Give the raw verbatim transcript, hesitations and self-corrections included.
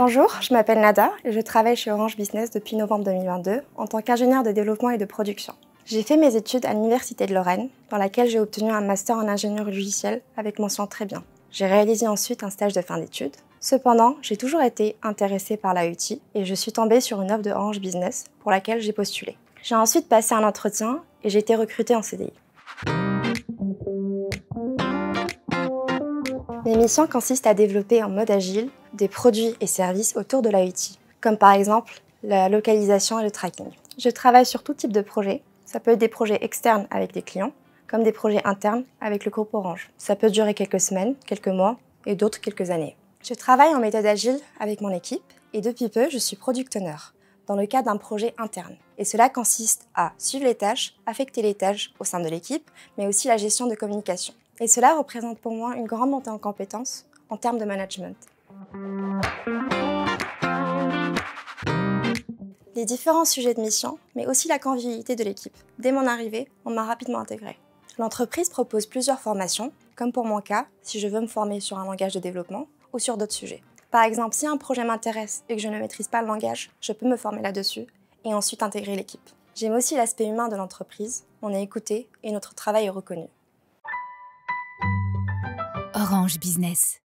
Bonjour, je m'appelle Nada et je travaille chez Orange Business depuis novembre deux mille vingt-deux en tant qu'ingénieure de développement et de production. J'ai fait mes études à l'Université de Lorraine, dans laquelle j'ai obtenu un master en ingénierie logicielle avec mention très bien. J'ai réalisé ensuite un stage de fin d'études. Cependant, j'ai toujours été intéressée par l'I O T et je suis tombée sur une offre de Orange Business pour laquelle j'ai postulé. J'ai ensuite passé un entretien et j'ai été recrutée en C D I. Mes missions consistent à développer en mode agile des produits et services autour de l'I O T, comme par exemple la localisation et le tracking. Je travaille sur tout type de projet. Ça peut être des projets externes avec des clients, comme des projets internes avec le groupe Orange. Ça peut durer quelques semaines, quelques mois et d'autres quelques années. Je travaille en méthode agile avec mon équipe et depuis peu, je suis product owner dans le cadre d'un projet interne. Et cela consiste à suivre les tâches, affecter les tâches au sein de l'équipe, mais aussi la gestion de communication. Et cela représente pour moi une grande montée en compétences en termes de management. Les différents sujets de mission, mais aussi la convivialité de l'équipe. Dès mon arrivée, on m'a rapidement intégrée. L'entreprise propose plusieurs formations, comme pour mon cas, si je veux me former sur un langage de développement ou sur d'autres sujets. Par exemple, si un projet m'intéresse et que je ne maîtrise pas le langage, je peux me former là-dessus et ensuite intégrer l'équipe. J'aime aussi l'aspect humain de l'entreprise, on est écouté et notre travail est reconnu. Orange Business.